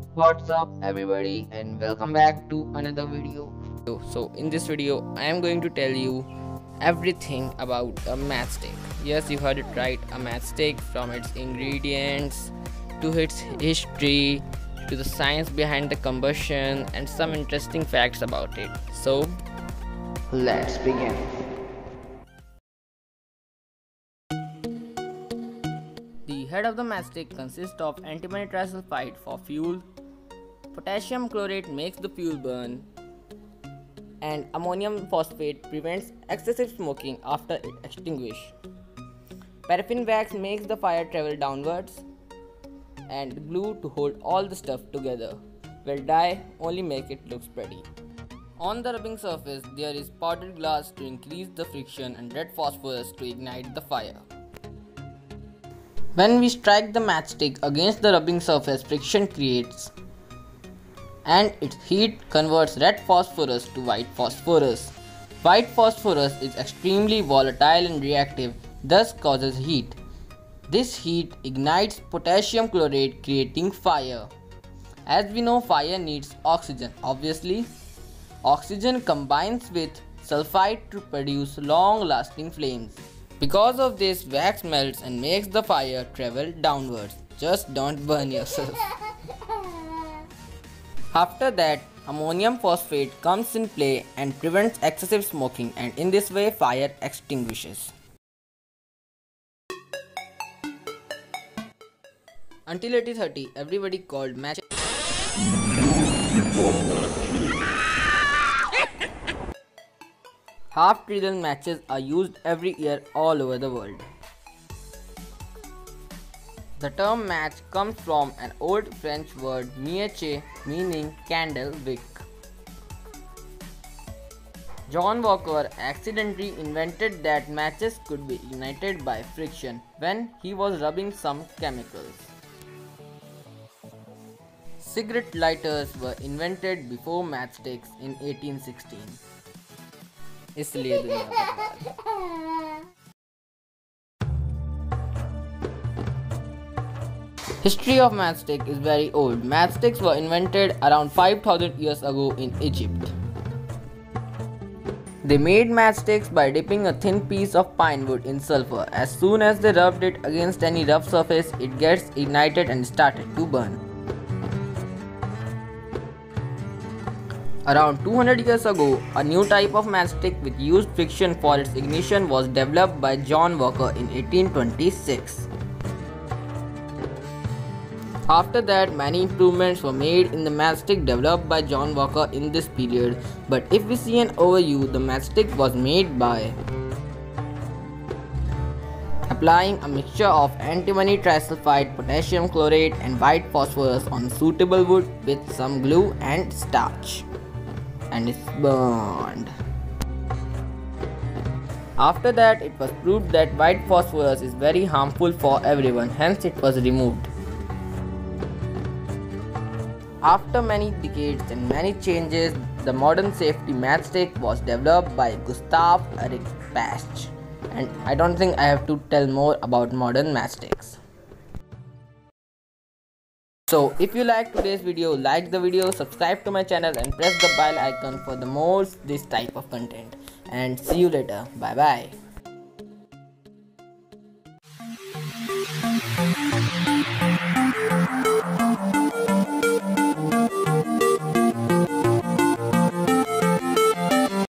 What's up everybody and welcome back to another video. So in this video I am going to tell you everything about a matchstick. Yes, you heard it right, a matchstick, from its ingredients to its history to the science behind the combustion and some interesting facts about it. So let's begin. The head of the matchstick consists of antimony trisulfide for fuel, potassium chlorate makes the fuel burn, and ammonium phosphate prevents excessive smoking after it extinguishes. Paraffin wax makes the fire travel downwards, and glue to hold all the stuff together, while dye only make it look pretty. On the rubbing surface there is powdered glass to increase the friction and red phosphorus to ignite the fire. When we strike the matchstick against the rubbing surface, friction creates and its heat converts red phosphorus to white phosphorus. White phosphorus is extremely volatile and reactive, thus causes heat. This heat ignites potassium chlorate, creating fire. As we know, fire needs oxygen. Obviously, oxygen combines with sulfide to produce long-lasting flames. Because of this, wax melts and makes the fire travel downwards. Just don't burn yourself. After that, ammonium phosphate comes in play and prevents excessive smoking, and in this way fire extinguishes. Until 1830, everybody called match. Half-trillion matches are used every year all over the world. The term match comes from an old French word mieche, meaning candle wick. John Walker accidentally invented that matches could be ignited by friction when he was rubbing some chemicals. Cigarette lighters were invented before matchsticks in 1816. इसलिए दुनिया बर्बाद। History of matchstick is very old. Matchsticks were invented around 5000 years ago in Egypt. They made matchsticks by dipping a thin piece of pine wood in sulfur. As soon as they rubbed it against any rough surface, it gets ignited and started to burn. Around 200 years ago, a new type of matchstick with used friction for its ignition was developed by John Walker in 1826. After that, many improvements were made in the matchstick developed by John Walker in this period, but if we see an overview, the matchstick was made by applying a mixture of antimony trisulfide, potassium chlorate and white phosphorus on suitable wood with some glue and starch, and it's burned. After that, it was proved that white phosphorus is very harmful for everyone, hence it was removed. After many decades and many changes, the modern safety matchstick was developed by Gustav Erik Pasch, and I don't think I have to tell more about modern matchsticks. So if you like today's video, like the video, subscribe to my channel and press the bell icon for the more this type of content. And see you later. Bye bye.